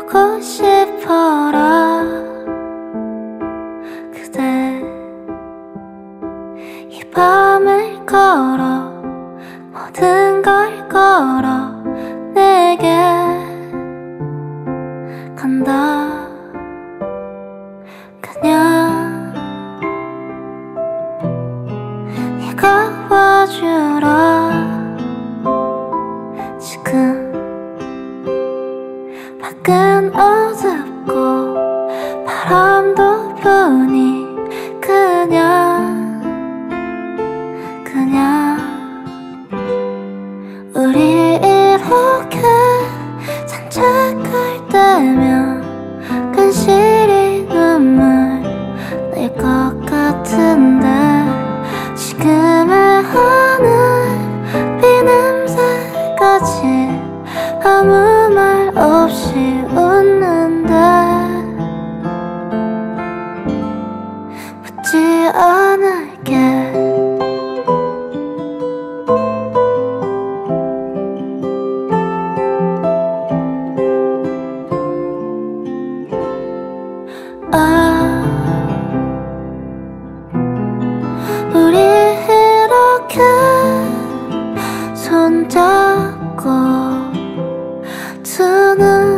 보고 싶어라. 그대 이 밤을 걸어 모든 걸 걸어 내게 간다. 그냥 네가 와주라. 지금 밖은 어둡고 바람도 부니 그냥 우리 이렇게 산책할 때면 간신히 눈물 날 것 같은데 지금의 하늘 비 냄새까지 아무 말 없이 웃는데 묻지 않을게. 우리 이렇게 손잡고 두 눈